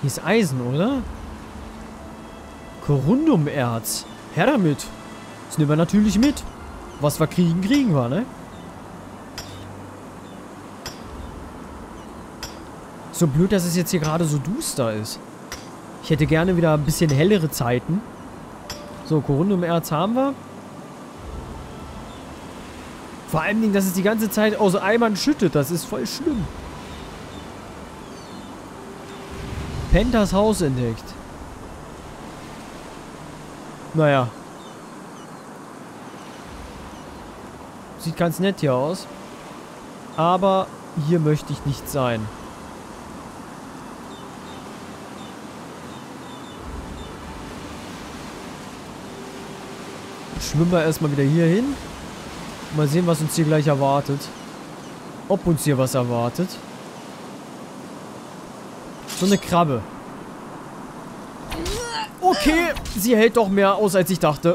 Hier ist Eisen, oder? Corundumerz. Her damit. Das nehmen wir natürlich mit. Was wir kriegen, kriegen wir, ne? So blöd, dass es jetzt hier gerade so duster ist. Ich hätte gerne wieder ein bisschen hellere Zeiten. So, Corundumerz haben wir. Vor allen Dingen, dass es die ganze Zeit aus Eimern schüttet. Das ist voll schlimm. Pentas Haus entdeckt. Naja. Sieht ganz nett hier aus. Aber hier möchte ich nicht sein. Schwimmen wir erstmal wieder hier hin. Mal sehen, was uns hier gleich erwartet. Ob uns hier was erwartet. So eine Krabbe. Okay, sie hält doch mehr aus, als ich dachte.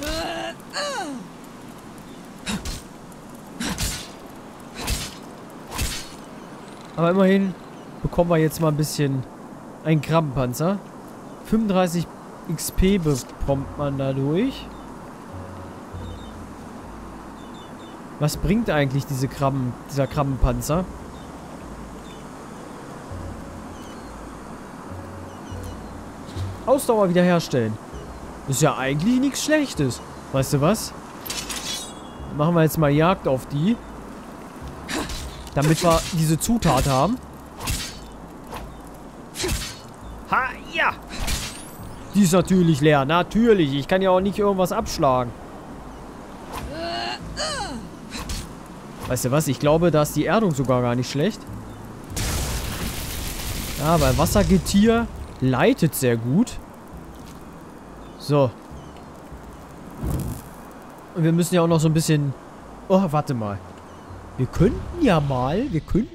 Aber immerhin bekommen wir jetzt mal ein bisschen einen Krabbenpanzer. 35 XP bekommt man dadurch. Was bringt eigentlich dieser Krabbenpanzer? Ausdauer wiederherstellen. Ist ja eigentlich nichts Schlechtes. Weißt du was? Machen wir jetzt mal Jagd auf die. Damit wir diese Zutat haben. Ha, ja! Die ist natürlich leer. Natürlich. Ich kann ja auch nicht irgendwas abschlagen. Weißt du was? Ich glaube, da ist die Erdung sogar gar nicht schlecht. Ja, weil Wassergetier leitet sehr gut. So. Und wir müssen ja auch noch so ein bisschen... Oh, warte mal. Wir könnten ja mal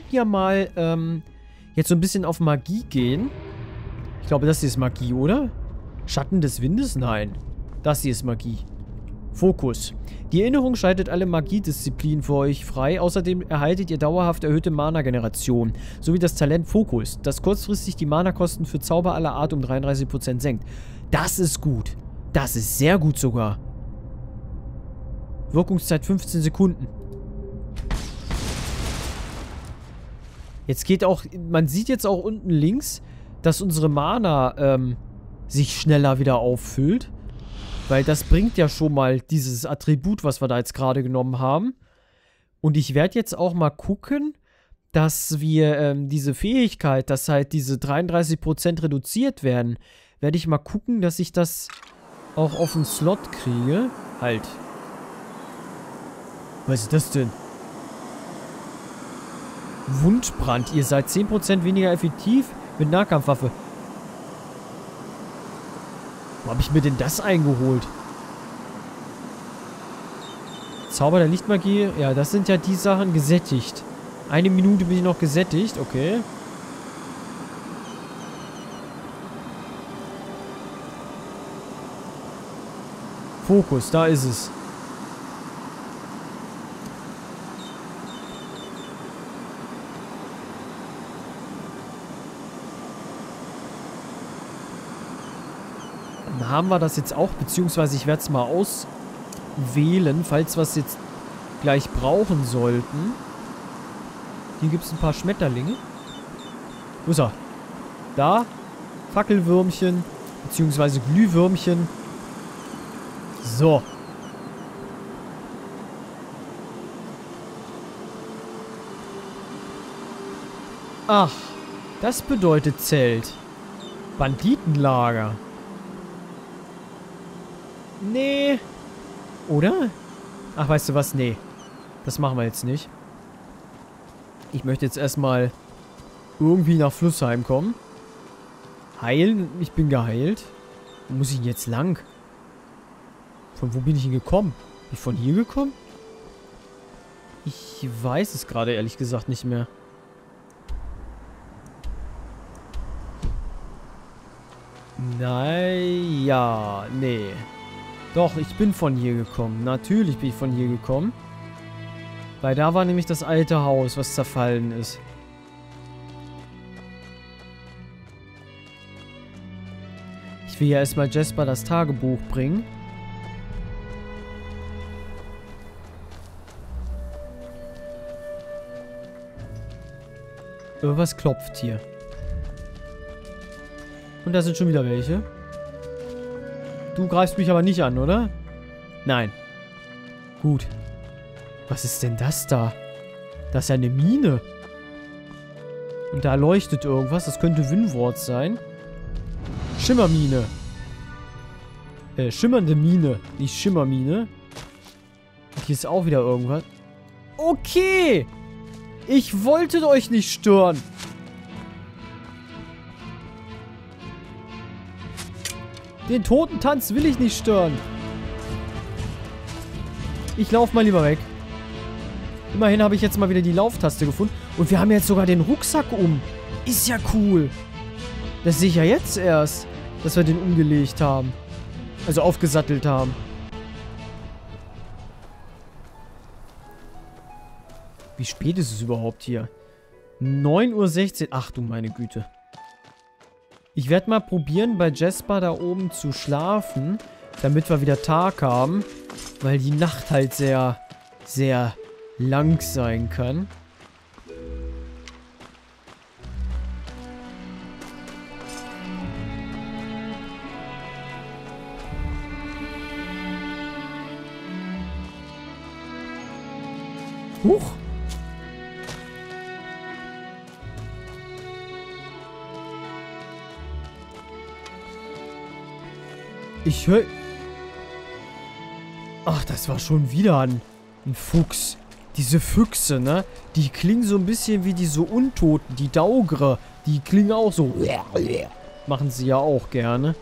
jetzt so ein bisschen auf Magie gehen. Ich glaube, das hier ist Magie, oder? Schatten des Windes? Nein. Das hier ist Magie. Fokus. Die Erinnerung schaltet alle Magiedisziplinen für euch frei. Außerdem erhaltet ihr dauerhaft erhöhte Mana-Generation. Sowie das Talent Fokus, das kurzfristig die Mana-Kosten für Zauber aller Art um 33% senkt. Das ist gut. Das ist sehr gut sogar. Wirkungszeit 15 Sekunden. Jetzt geht auch... Man sieht jetzt auch unten links, dass unsere Mana sich schneller wieder auffüllt. Weil das bringt ja schon mal dieses Attribut, was wir da jetzt gerade genommen haben. Und ich werde jetzt auch mal gucken, dass wir diese Fähigkeit, dass halt diese 33% reduziert werden, werde ich mal gucken, dass ich das auch auf den Slot kriege. Halt. Was ist das denn? Wundbrand. Ihr seid 10% weniger effektiv mit Nahkampfwaffe. Wo habe ich mir denn das eingeholt? Zauber der Lichtmagie. Ja, das sind ja die Sachen gesättigt. 1 Minute bin ich noch gesättigt. Okay. Fokus, da ist es. Dann haben wir das jetzt auch, beziehungsweise ich werde es mal auswählen, falls wir es jetzt gleich brauchen sollten. Hier gibt es ein paar Schmetterlinge. Wo ist er? Da. Fackelwürmchen, beziehungsweise Glühwürmchen. So. Ach, das bedeutet Zelt. Banditenlager. Nee. Oder? Ach, weißt du was? Nee. Das machen wir jetzt nicht. Ich möchte jetzt erstmal irgendwie nach Flussheim kommen. Heilen? Ich bin geheilt. Wo muss ich denn jetzt lang? Von wo bin ich denn gekommen? Bin ich von hier gekommen? Ich weiß es gerade ehrlich gesagt nicht mehr. Naja, nee. Doch, ich bin von hier gekommen. Natürlich bin ich von hier gekommen. Weil da war nämlich das alte Haus, was zerfallen ist. will ja erstmal Jasper das Tagebuch bringen. Irgendwas klopft hier. Und da sind schon wieder welche. Du greifst mich aber nicht an, oder? Nein. Gut. Was ist denn das da? Das ist ja eine Mine. Und da leuchtet irgendwas. Das könnte Winward sein. Schimmermine. Schimmernde Mine. Nicht Schimmermine. Und hier ist auch wieder irgendwas. Okay! Ich wollte euch nicht stören. Den Totentanz will ich nicht stören. Ich laufe mal lieber weg. Immerhin habe ich jetzt mal wieder die Lauftaste gefunden. Und wir haben jetzt sogar den Rucksack um. Ist ja cool. Das sehe ich ja jetzt erst, dass wir den umgelegt haben. Also aufgesattelt haben. Wie spät ist es überhaupt hier? 9:16 Uhr. Ach du meine Güte. Ich werde mal probieren, bei Jasper da oben zu schlafen, damit wir wieder Tag haben. Weil die Nacht halt sehr, sehr lang sein kann. Huch! Ich höre... Ach, das war schon wieder ein Fuchs. Diese Füchse, ne? Die klingen so ein bisschen wie diese Untoten, die Daugre. Die klingen auch so. Machen sie ja auch gerne.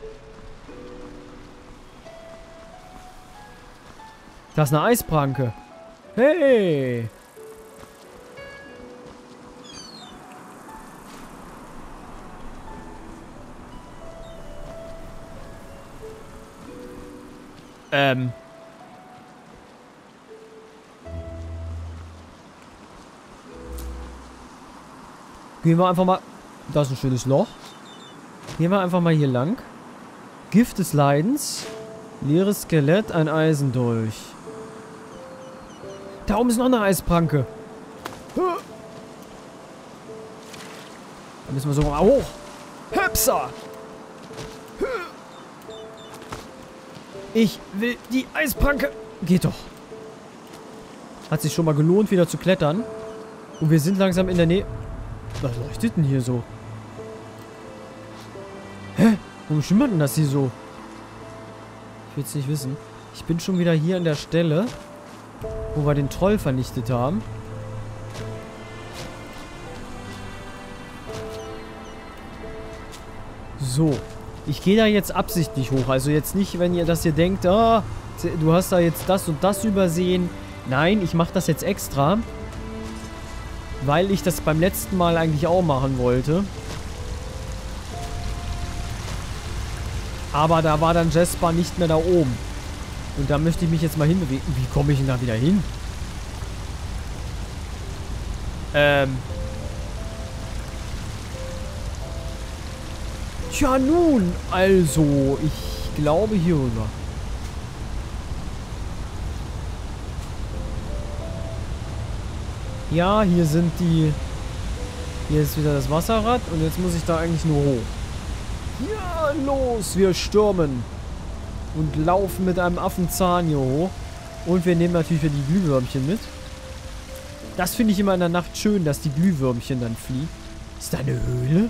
Da ist eine Eispranke. Hey! Gehen wir einfach mal... Da ist ein schönes Loch. Gehen wir einfach mal hier lang. Gift des Leidens. Leeres Skelett, ein Eisendolch. Da oben ist noch eine Eispranke. Da müssen wir sogar mal hoch. Hüpsa! Ich will die Eispranke. Geht doch. Hat sich schon mal gelohnt, wieder zu klettern. Und wir sind langsam in der Nähe. Was leuchtet denn hier so? Hä? Warum schimmert denn das hier so? Ich will es nicht wissen. Ich bin schon wieder hier an der Stelle, wo wir den Troll vernichtet haben. So. Ich gehe da jetzt absichtlich hoch. Also jetzt nicht, wenn ihr das hier denkt, ah, du hast da jetzt das und das übersehen. Nein, ich mache das jetzt extra. Weil ich das beim letzten Mal eigentlich auch machen wollte. Aber da war dann Jasper nicht mehr da oben. Und da möchte ich mich jetzt mal hinbewegen. Wie komme ich denn da wieder hin? Tja nun, also, ich glaube hier rüber. Ja, hier sind die... Hier ist wieder das Wasserrad und jetzt muss ich da eigentlich nur hoch. Ja, los, wir stürmen. Und laufen mit einem Affenzahn hier hoch. Und wir nehmen natürlich wieder die Glühwürmchen mit. Das finde ich immer in der Nacht schön, dass die Glühwürmchen dann fliegen. Ist da eine Höhle?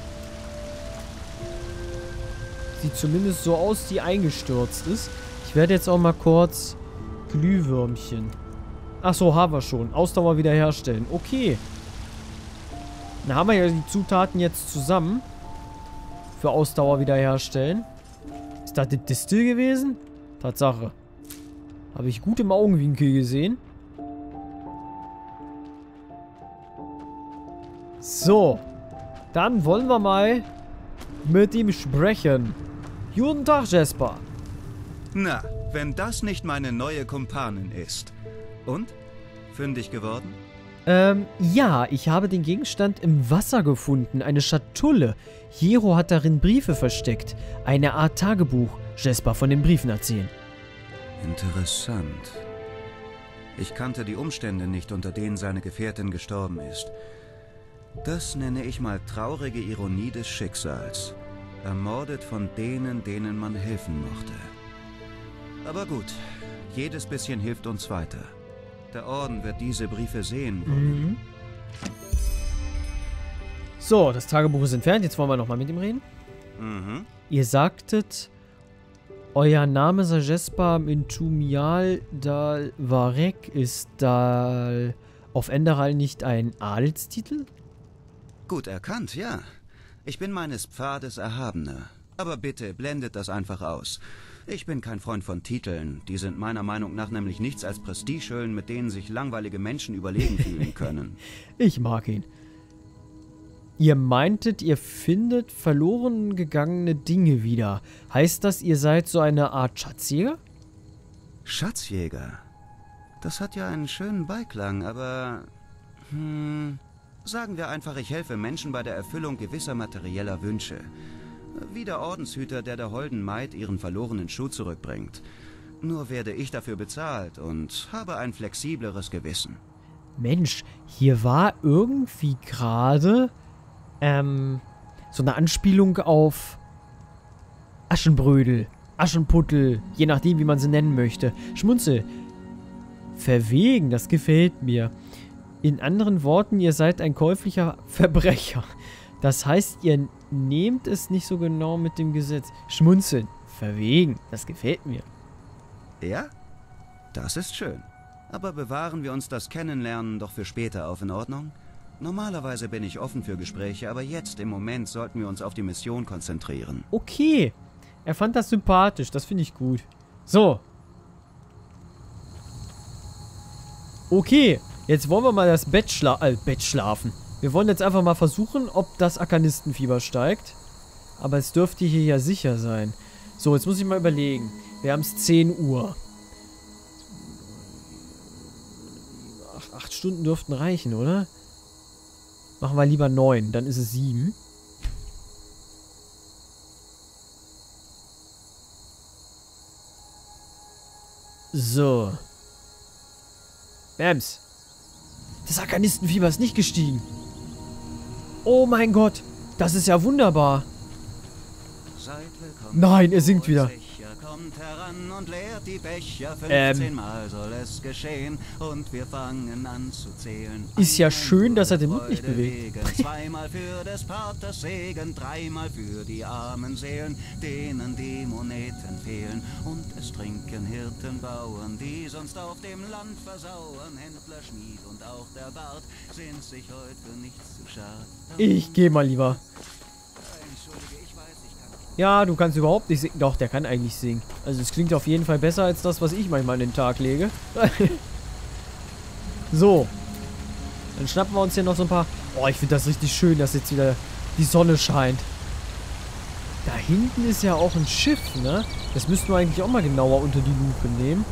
Sieht zumindest so aus, die eingestürzt ist. Ich werde jetzt auch mal kurz Glühwürmchen. Achso, haben wir schon. Ausdauer wiederherstellen. Okay. Dann haben wir ja die Zutaten jetzt zusammen. Für Ausdauer wiederherstellen. Ist das die Distel gewesen? Tatsache. Habe ich gut im Augenwinkel gesehen. So. Dann wollen wir mal mit ihm sprechen. Guten Tag, Jasper. Na, wenn das nicht meine neue Kumpanin ist. Und? Fündig geworden? Ja, ich habe den Gegenstand im Wasser gefunden. Eine Schatulle. Jero hat darin Briefe versteckt. Eine Art Tagebuch. Jesper von den Briefen erzählen. Interessant. Ich kannte die Umstände nicht, unter denen seine Gefährtin gestorben ist. Das nenne ich mal traurige Ironie des Schicksals. Ermordet von denen man helfen mochte. Aber gut, jedes bisschen hilft uns weiter. Der Orden wird diese Briefe sehen wollen. So, das Tagebuch ist entfernt. Jetzt wollen wir nochmal mit ihm reden. Ihr sagtet, euer Name sei Jesper Mintumial Dal Varek. Ist Dal auf Enderal nicht ein Adelstitel? Gut erkannt, ja. Ich bin meines Pfades Erhabener. Aber bitte, blendet das einfach aus. Ich bin kein Freund von Titeln. Die sind meiner Meinung nach nämlich nichts als Prestigehüllen, mit denen sich langweilige Menschen überlegen fühlen können. Ich mag ihn. Ihr meintet, ihr findet verloren gegangene Dinge wieder. Heißt das, ihr seid so eine Art Schatzjäger? Schatzjäger? Das hat ja einen schönen Beiklang, aber... sagen wir einfach, ich helfe Menschen bei der Erfüllung gewisser materieller Wünsche. Wie der Ordenshüter, der holden Maid ihren verlorenen Schuh zurückbringt. Nur werde ich dafür bezahlt und habe ein flexibleres Gewissen. Mensch, hier war irgendwie gerade so eine Anspielung auf Aschenbrödel, Aschenputtel, je nachdem, wie man sie nennen möchte. Schmunzel. Verwegen, das gefällt mir. In anderen Worten, ihr seid ein käuflicher Verbrecher. Das heißt, ihr nehmt es nicht so genau mit dem Gesetz. Schmunzeln. Verwegen. Das gefällt mir. Ja? Das ist schön. Aber bewahren wir uns das Kennenlernen doch für später auf, in Ordnung? Normalerweise bin ich offen für Gespräche, aber jetzt im Moment sollten wir uns auf die Mission konzentrieren. Okay. Er fand das sympathisch. Das finde ich gut. So. Okay. Jetzt wollen wir mal das Bett schlafen. Wir wollen jetzt einfach mal versuchen, ob das Arkanistenfieber steigt. Aber es dürfte hier ja sicher sein. So, jetzt muss ich mal überlegen. Wir haben es 10 Uhr. 8 Stunden dürften reichen, oder? Machen wir lieber 9, dann ist es 7. So. Bams. Das Arkanistenfieber ist nicht gestiegen. Oh mein Gott. Das ist ja wunderbar. Nein, er singt wieder. Kommt heran und leert die Becher, 15 Mal soll es geschehen und wir fangen an zu zählen. Ist ja schön, dass er den Mund nicht bewegt. Zweimal für des Paters Segen, dreimal für die armen Seelen, denen die Moneten fehlen. Und es trinken Hirten, Bauern, die sonst auf dem Land versauern. Händler, Schmied und auch der Bart sind sich heute für nichts zu schade. Ich geh mal lieber. Ja, du kannst überhaupt nicht singen. Doch, der kann eigentlich singen. Also es klingt auf jeden Fall besser als das, was ich manchmal an den Tag lege. So. Dann schnappen wir uns hier noch so ein paar... Oh, ich finde das richtig schön, dass jetzt wieder die Sonne scheint. Da hinten ist ja auch ein Schiff, ne? Das müssten wir eigentlich auch mal genauer unter die Lupe nehmen.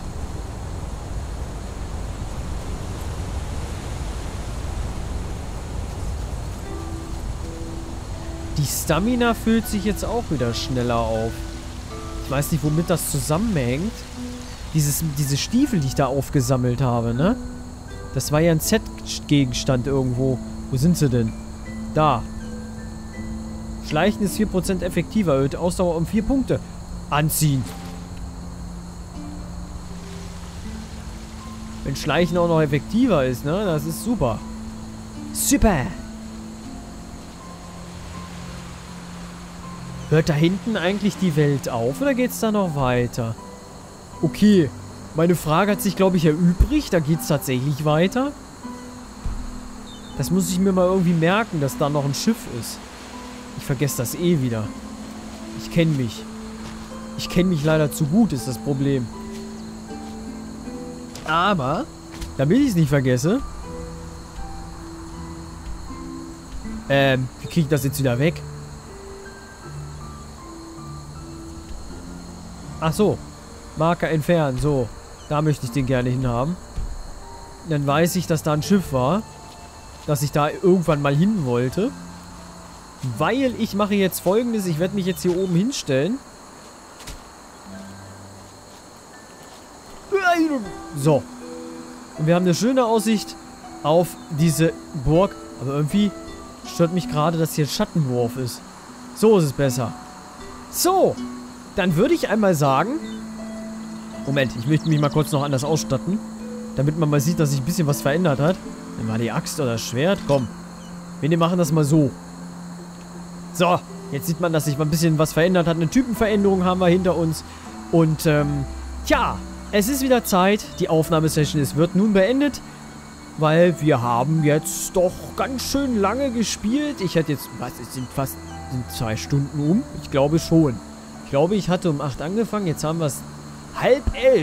Die Stamina füllt sich jetzt auch wieder schneller auf. Ich weiß nicht, womit das zusammenhängt. Diese Stiefel, die ich da aufgesammelt habe, ne? Das war ja ein Z-Gegenstand irgendwo. Wo sind sie denn? Da. Schleichen ist 4% effektiver. Erhöht Ausdauer um 4 Punkte. Anziehen. Wenn Schleichen auch noch effektiver ist, ne? Das ist super. Super. Hört da hinten eigentlich die Welt auf oder geht's da noch weiter? Okay, meine Frage hat sich, glaube ich, erübrigt. Da geht's tatsächlich weiter. Das muss ich mir mal irgendwie merken, dass da noch ein Schiff ist. Ich vergesse das eh wieder. Ich kenne mich. Ich kenne mich leider zu gut, ist das Problem. Aber, damit ich es nicht vergesse... wie kriege ich das jetzt wieder weg? Ach so. Marker entfernen. So. Da möchte ich den gerne hinhaben. Dann weiß ich, dass da ein Schiff war. Dass ich da irgendwann mal hin wollte. Weil ich mache jetzt Folgendes. Ich werde mich jetzt hier oben hinstellen. So. Und wir haben eine schöne Aussicht auf diese Burg. Aber irgendwie stört mich gerade, dass hier Schattenwurf ist. So ist es besser. So. Dann würde ich einmal sagen... Moment, ich möchte mich mal kurz noch anders ausstatten. Damit man mal sieht, dass sich ein bisschen was verändert hat. Dann war die Axt oder das Schwert. Komm. Wir machen das mal so. So. Jetzt sieht man, dass sich mal ein bisschen was verändert hat. Eine Typenveränderung haben wir hinter uns. Und, tja. Es ist wieder Zeit. Die Aufnahmesession wird nun beendet. Weil wir haben jetzt doch ganz schön lange gespielt. Ich hätte jetzt... Was? Es sind fast 2 Stunden um. Ich glaube schon. Ich glaube, ich hatte um 8 angefangen. Jetzt haben wir es 10:30.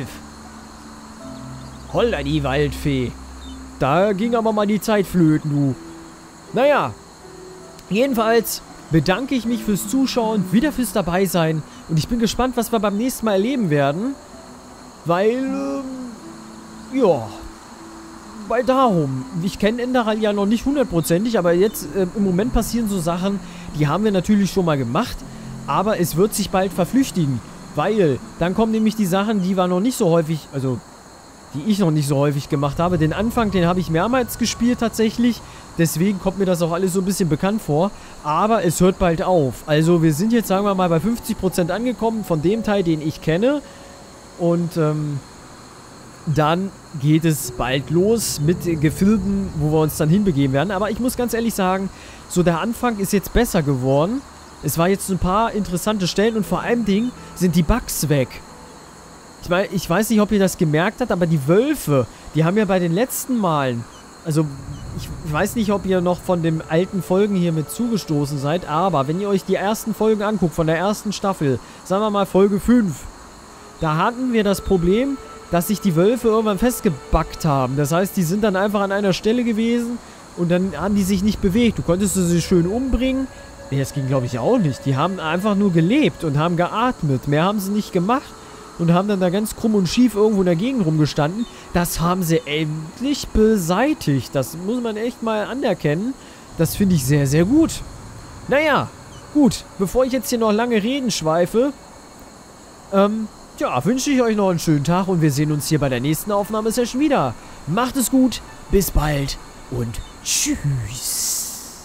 Holla die Waldfee. Da ging aber mal die Zeit flöten, du. Naja. Jedenfalls bedanke ich mich fürs Zuschauen, wieder fürs Dabeisein. Und ich bin gespannt, was wir beim nächsten Mal erleben werden. Weil, ja. Weil darum. Ich kenne Enderal ja noch nicht 100%ig, aber jetzt im Moment passieren so Sachen, die haben wir natürlich schon mal gemacht. Aber es wird sich bald verflüchtigen. Weil, dann kommen nämlich die Sachen, die wir noch nicht so häufig, also, die ich noch nicht so häufig gemacht habe. Den Anfang, den habe ich mehrmals gespielt tatsächlich. Deswegen kommt mir das auch alles so ein bisschen bekannt vor. Aber es hört bald auf. Also, wir sind jetzt, sagen wir mal, bei 50% angekommen von dem Teil, den ich kenne. Und, dann geht es bald los mit Gefilden, wo wir uns dann hinbegeben werden. Aber ich muss ganz ehrlich sagen, so der Anfang ist jetzt besser geworden. Es war jetzt ein paar interessante Stellen und vor allem sind die Bugs weg. Ich meine, ich weiß nicht, ob ihr das gemerkt habt, aber die Wölfe, die haben ja bei den letzten Malen, also ich weiß nicht, ob ihr noch von den alten Folgen hier mit zugestoßen seid, aber wenn ihr euch die ersten Folgen anguckt, von der ersten Staffel, sagen wir mal Folge 5, da hatten wir das Problem, dass sich die Wölfe irgendwann festgebackt haben. Das heißt, die sind dann einfach an einer Stelle gewesen und dann haben die sich nicht bewegt. Du konntest sie schön umbringen. Nee, das ging, glaube ich, auch nicht. Die haben einfach nur gelebt und haben geatmet. Mehr haben sie nicht gemacht und haben dann da ganz krumm und schief irgendwo in der Gegend rumgestanden. Das haben sie endlich beseitigt. Das muss man echt mal anerkennen. Das finde ich sehr, sehr gut. Naja, gut. Bevor ich jetzt hier noch lange reden schweife, ja, wünsche ich euch noch einen schönen Tag und wir sehen uns hier bei der nächsten Aufnahmesession wieder. Macht es gut, bis bald und tschüss.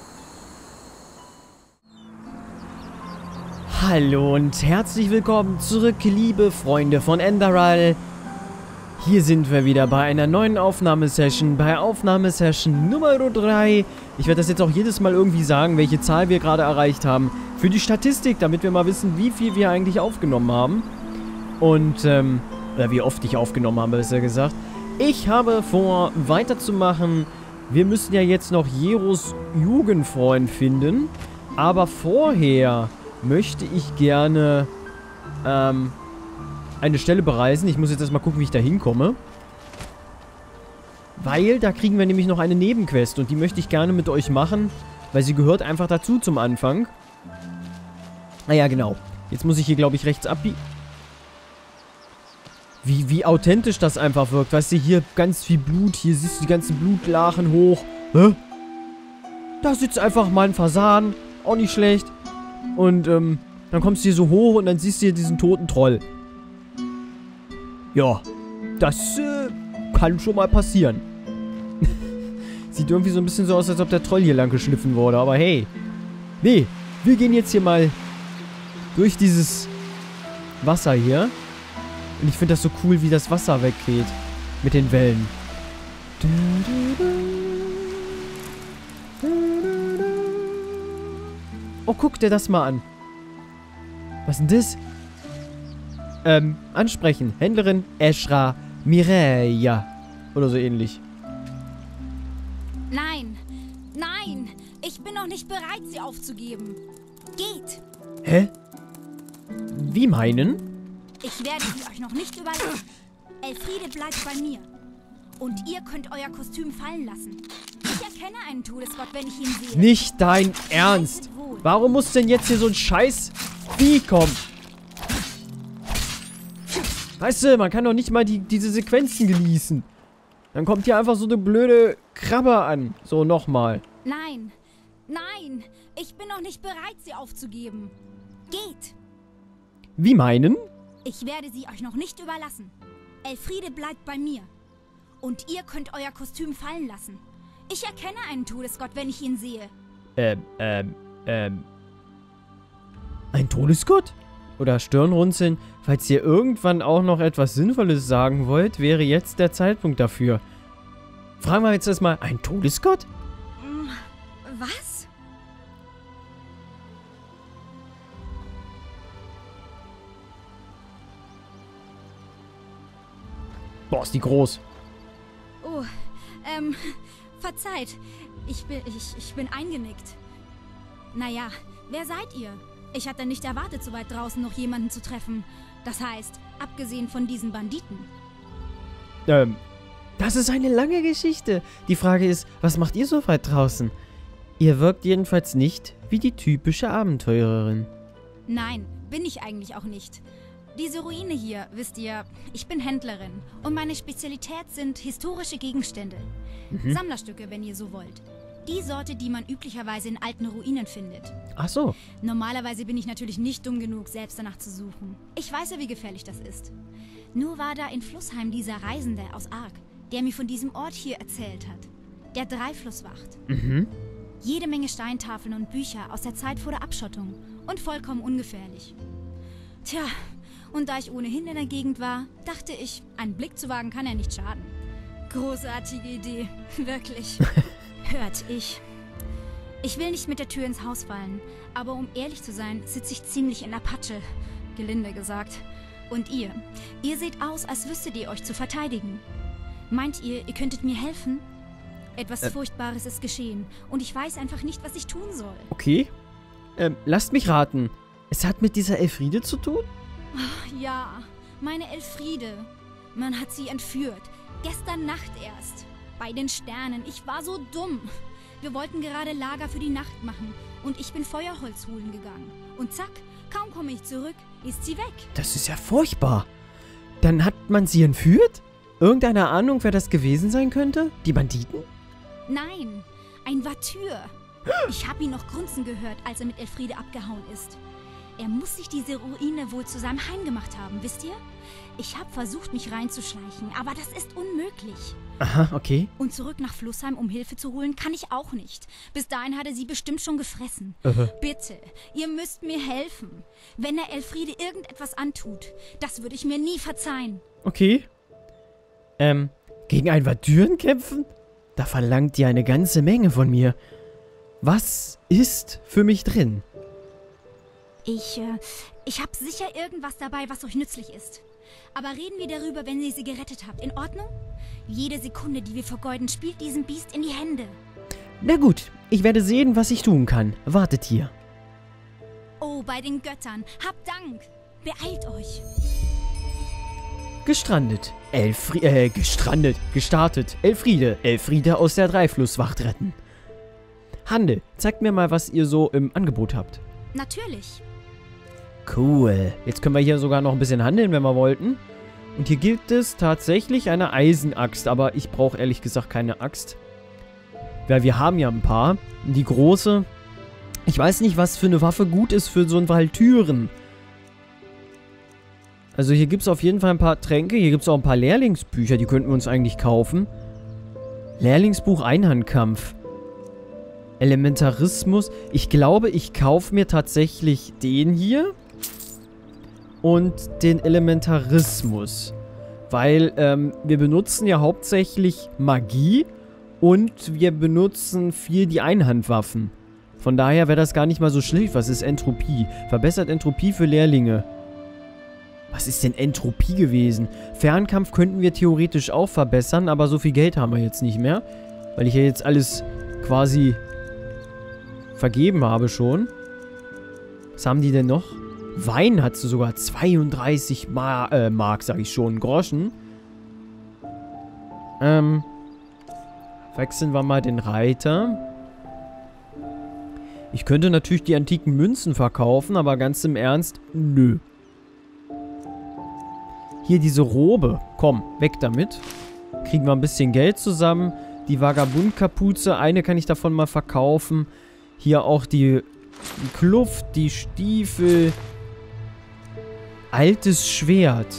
Hallo und herzlich willkommen zurück, liebe Freunde von Enderal. Hier sind wir wieder bei einer neuen Aufnahmesession, bei Aufnahmesession Nummer 3. Ich werde das jetzt auch jedes Mal irgendwie sagen, welche Zahl wir gerade erreicht haben. Für die Statistik, damit wir mal wissen, wie viel wir eigentlich aufgenommen haben. Und, oder wie oft ich aufgenommen habe, besser gesagt. Ich habe vor, weiterzumachen. Wir müssen ja jetzt noch Jeros Jugendfreund finden. Aber vorher möchte ich gerne, eine Stelle bereisen. Ich muss jetzt erstmal gucken, wie ich da hinkomme. Weil da kriegen wir nämlich noch eine Nebenquest. Und die möchte ich gerne mit euch machen. Weil sie gehört einfach dazu zum Anfang. Naja, genau. Jetzt muss ich hier, glaube ich, rechts abbiegen. Wie authentisch das einfach wirkt. Weißt du, hier ganz viel Blut. Hier siehst du die ganzen Blutlachen hoch. Hä? Da sitzt einfach mal ein Fasan. Auch nicht schlecht. Und, dann kommst du hier so hoch und dann siehst du hier diesen toten Troll. Ja. Das, kann schon mal passieren. Sieht irgendwie so ein bisschen so aus, als ob der Troll hier lang geschliffen wurde. Aber hey. Nee. Wir gehen jetzt hier mal durch dieses Wasser hier. Und ich finde das so cool, wie das Wasser weggeht. Mit den Wellen. Oh, guck dir das mal an. Was ist denn das? Ansprechen. Händlerin Eshra Mireia. Oder so ähnlich. Nein. Nein. Ich bin noch nicht bereit, sie aufzugeben. Geht. Hä? Wie meinen? Ich werde sie euch noch nicht überlassen. Elfriede bleibt bei mir. Und ihr könnt euer Kostüm fallen lassen. Ich erkenne einen Todesgott, wenn ich ihn sehe. Nicht dein Ernst. Warum muss denn jetzt hier so ein scheiß Vieh kommen? Weißt du, man kann doch nicht mal diese Sequenzen genießen. Dann kommt hier einfach so eine blöde Krabbe an. So, nochmal. Nein, nein, ich bin noch nicht bereit, sie aufzugeben. Geht! Wie meinen? Ich werde sie euch noch nicht überlassen. Elfriede bleibt bei mir. Und ihr könnt euer Kostüm fallen lassen. Ich erkenne einen Todesgott, wenn ich ihn sehe. Ein Todesgott? Oder Stirnrunzeln? Falls ihr irgendwann auch noch etwas Sinnvolles sagen wollt, wäre jetzt der Zeitpunkt dafür. Fragen wir jetzt erstmal, ein Todesgott? Was? Boah, ist die groß. Oh, verzeiht. Ich bin eingenickt. Naja, wer seid ihr? Ich hatte nicht erwartet, so weit draußen noch jemanden zu treffen. Das heißt, abgesehen von diesen Banditen. Das ist eine lange Geschichte. Die Frage ist, was macht ihr so weit draußen? Ihr wirkt jedenfalls nicht wie die typische Abenteurerin. Nein, bin ich eigentlich auch nicht. Diese Ruine hier, wisst ihr, ich bin Händlerin und meine Spezialität sind historische Gegenstände. Sammlerstücke, wenn ihr so wollt. Die Sorte, die man üblicherweise in alten Ruinen findet. Ach so. Normalerweise bin ich natürlich nicht dumm genug, selbst danach zu suchen. Ich weiß ja, wie gefährlich das ist. Nur war da in Flussheim dieser Reisende aus Ark, der mir von diesem Ort hier erzählt hat. Der Dreiflusswacht. Jede Menge Steintafeln und Bücher aus der Zeit vor der Abschottung und vollkommen ungefährlich. Tja, und da ich ohnehin in der Gegend war, dachte ich, einen Blick zu wagen kann ja nicht schaden. Großartige Idee, wirklich. Hört, ich will nicht mit der Tür ins Haus fallen, aber um ehrlich zu sein, sitze ich ziemlich in der Patsche, gelinde gesagt. Und ihr seht aus, als wüsstet ihr euch zu verteidigen. Meint ihr, ihr könntet mir helfen? Etwas Furchtbares ist geschehen und ich weiß einfach nicht, was ich tun soll. Okay. Lasst mich raten. Es hat mit dieser Elfriede zu tun? Ja, meine Elfriede. Man hat sie entführt. Gestern Nacht erst. Bei den Sternen. Ich war so dumm. Wir wollten gerade Lager für die Nacht machen und ich bin Feuerholz holen gegangen. Und zack, kaum komme ich zurück, ist sie weg. Das ist ja furchtbar. Dann hat man sie entführt? Irgendeine Ahnung, wer das gewesen sein könnte? Die Banditen? Nein, ein Vatyr. Ich habe ihn noch grunzen gehört, als er mit Elfriede abgehauen ist. Er muss sich diese Ruine wohl zu seinem Heim gemacht haben, wisst ihr? Ich habe versucht, mich reinzuschleichen, aber das ist unmöglich. Aha, okay. Und zurück nach Flussheim, um Hilfe zu holen, kann ich auch nicht. Bis dahin hat er sie bestimmt schon gefressen. Bitte, ihr müsst mir helfen. Wenn er Elfriede irgendetwas antut, das würde ich mir nie verzeihen. Okay. Gegen ein Vatyren kämpfen? Da verlangt ihr eine ganze Menge von mir. Was ist für mich drin? Ich habe sicher irgendwas dabei, was euch nützlich ist. Aber reden wir darüber, wenn ihr sie gerettet habt. In Ordnung? Jede Sekunde, die wir vergeuden, spielt diesem Biest in die Hände. Na gut, ich werde sehen, was ich tun kann. Wartet hier. Oh, bei den Göttern. Habt Dank. Beeilt euch. Gestartet. Elfriede aus der Dreiflusswacht retten. Handel, zeigt mir mal, was ihr so im Angebot habt. Natürlich. Cool. Jetzt können wir hier sogar noch ein bisschen handeln, wenn wir wollten. Und hier gibt es tatsächlich eine Eisenaxt, aber ich brauche ehrlich gesagt keine Axt. Weil wir haben ja ein paar. Die große. Ich weiß nicht, was für eine Waffe gut ist für so ein Valtyren. Also hier gibt es auf jeden Fall ein paar Tränke. Hier gibt es auch ein paar Lehrlingsbücher, die könnten wir uns eigentlich kaufen. Lehrlingsbuch Einhandkampf. Elementarismus. Ich glaube, ich kaufe mir tatsächlich den hier. Und den Elementarismus. Weil wir benutzen ja hauptsächlich Magie. Und wir benutzen viel die Einhandwaffen. Von daher wäre das gar nicht mal so schlecht. Was ist Entropie? Verbessert Entropie für Lehrlinge. Was ist denn Entropie gewesen? Fernkampf könnten wir theoretisch auch verbessern, aber so viel Geld haben wir jetzt nicht mehr. Weil ich ja jetzt alles quasi vergeben habe schon. Was haben die denn noch? Wein hat sogar 32 Mark, sag ich schon, Groschen. Wechseln wir mal den Reiter. Ich könnte natürlich die antiken Münzen verkaufen, aber ganz im Ernst, nö. Hier diese Robe. Komm, weg damit. Kriegen wir ein bisschen Geld zusammen. Die Vagabundkapuze, eine kann ich davon mal verkaufen. Hier auch die Kluft, die Stiefel. Altes Schwert.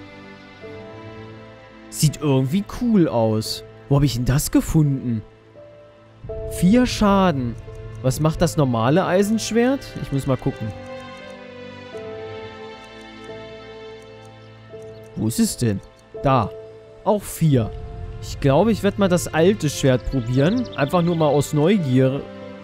Sieht irgendwie cool aus. Wo habe ich denn das gefunden? 4 Schaden. Was macht das normale Eisenschwert? Ich muss mal gucken. Wo ist es denn? Da. Auch 4. Ich glaube, ich werde mal das alte Schwert probieren. Einfach nur mal aus Neugierde.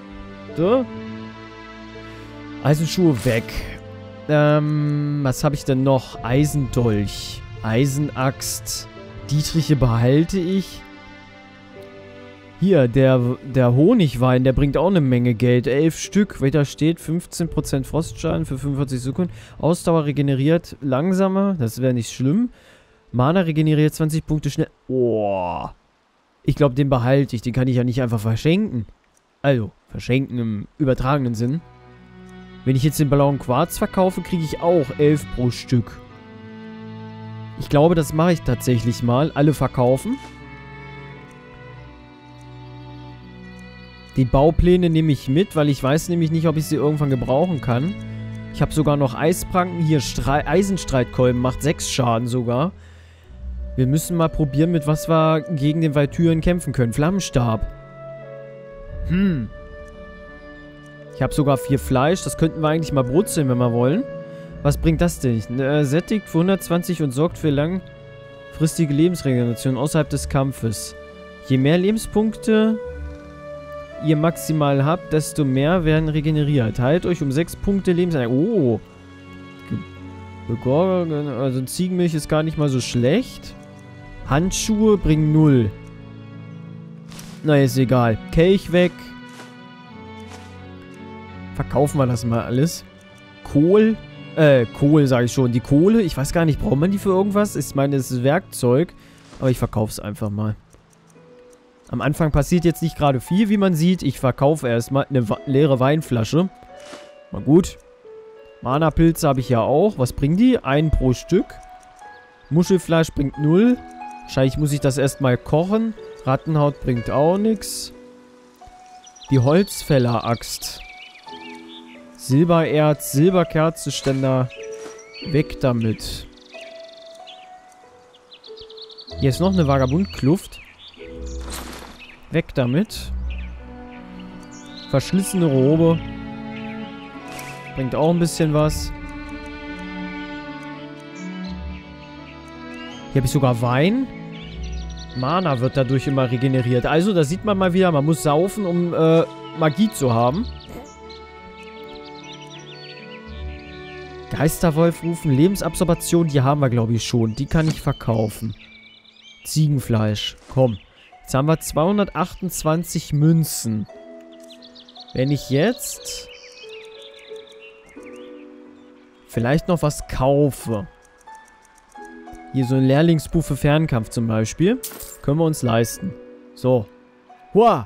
Eisenschuhe weg. Was habe ich denn noch? Eisendolch. Eisenaxt. Dietriche behalte ich. Hier, der Honigwein, der bringt auch eine Menge Geld. 11 Stück. Weiter steht 15% Frostschaden für 45 Sekunden. Ausdauer regeneriert langsamer. Das wäre nicht schlimm. Mana regeneriert 20 Punkte schnell. Oh. Ich glaube, den behalte ich. Den kann ich ja nicht einfach verschenken. Also, verschenken im übertragenen Sinn. Wenn ich jetzt den blauen Quarz verkaufe, kriege ich auch 11 pro Stück. Ich glaube, das mache ich tatsächlich mal. Alle verkaufen. Die Baupläne nehme ich mit, weil ich weiß nämlich nicht, ob ich sie irgendwann gebrauchen kann. Ich habe sogar noch Eispranken. Hier, Eisenstreitkolben macht 6 Schaden sogar. Wir müssen mal probieren, mit was wir gegen den Waltüren kämpfen können. Flammenstab. Ich habe sogar 4 Fleisch. Das könnten wir eigentlich mal brutzeln, wenn wir wollen. Was bringt das denn? Sättigt für 120 und sorgt für langfristige Lebensregeneration außerhalb des Kampfes. Je mehr Lebenspunkte ihr maximal habt, desto mehr werden regeneriert. Heilt euch um 6 Punkte Lebensenergie. Oh. Also Ziegenmilch ist gar nicht mal so schlecht. Handschuhe bringen 0. Na, ist egal. Kelch weg. Verkaufen wir das mal alles. Kohl sage ich schon. Die Kohle, ich weiß gar nicht, braucht man die für irgendwas? Ich meine, es ist Werkzeug. Aber ich verkaufe es einfach mal. Am Anfang passiert jetzt nicht gerade viel, wie man sieht. Ich verkaufe erstmal eine leere Weinflasche. Mal gut. Mana-Pilze habe ich ja auch. Was bringen die? 1 pro Stück. Muschelfleisch bringt 0. Wahrscheinlich muss ich das erstmal kochen. Rattenhaut bringt auch nichts. Die Holzfäller-Axt. Silbererz, Silberkerzenständer. Weg damit. Hier ist noch eine Vagabundkluft. Weg damit. Verschlissene Robe. Bringt auch ein bisschen was. Hier habe ich sogar Wein. Mana wird dadurch immer regeneriert. Also, da sieht man mal wieder, man muss saufen, um Magie zu haben. Geisterwolf rufen, Lebensabsorption, die haben wir, glaube ich, schon. Die kann ich verkaufen. Ziegenfleisch. Komm. Jetzt haben wir 228 Münzen. Wenn ich jetzt vielleicht noch was kaufe. Hier so ein Lehrlingsbuch für Fernkampf zum Beispiel. Können wir uns leisten. So. Hua!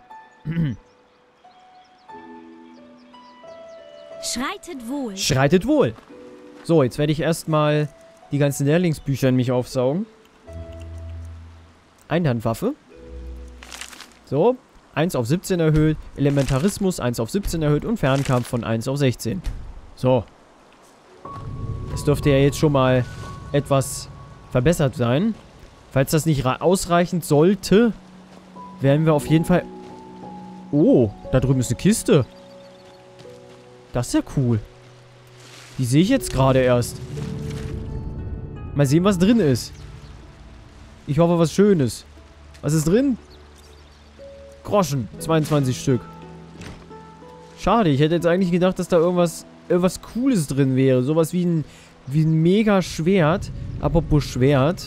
Schreitet wohl. Schreitet wohl. So, jetzt werde ich erstmal die ganzen Lehrlingsbücher in mich aufsaugen. Einhandwaffe. So. 1 auf 17 erhöht. Elementarismus 1 auf 17 erhöht. Und Fernkampf von 1 auf 16. So. Das dürfte ja jetzt schon mal etwas verbessert sein. Falls das nicht ausreichend sollte, werden wir auf jeden Fall... Oh, da drüben ist eine Kiste. Das ist ja cool. Die sehe ich jetzt gerade erst. Mal sehen, was drin ist. Ich hoffe, was Schönes. Was ist drin? Groschen. 22 Stück. Schade, ich hätte jetzt eigentlich gedacht, dass da irgendwas Cooles drin wäre. Sowas wie ein mega Schwert. Apropos Schwert.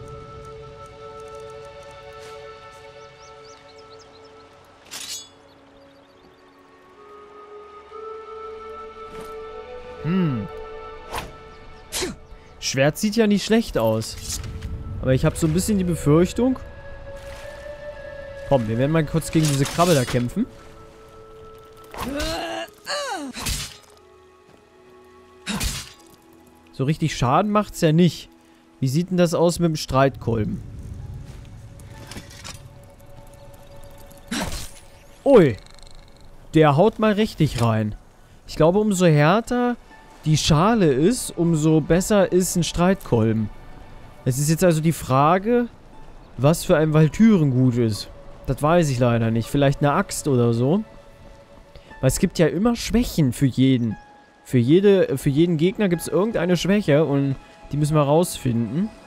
Schwert sieht ja nicht schlecht aus. Aber ich habe so ein bisschen die Befürchtung. Komm, wir werden mal kurz gegen diese Krabbe da kämpfen. So richtig Schaden macht's ja nicht. Wie sieht denn das aus mit dem Streitkolben? Ui. Der haut mal richtig rein. Ich glaube, umso härter die Schale ist, umso besser ist ein Streitkolben. Es ist jetzt also die Frage, was für ein Waltüren gut ist. Das weiß ich leider nicht. Vielleicht eine Axt oder so. Weil es gibt ja immer Schwächen für jeden. Für jeden Gegner gibt es irgendeine Schwäche und die müssen wir rausfinden.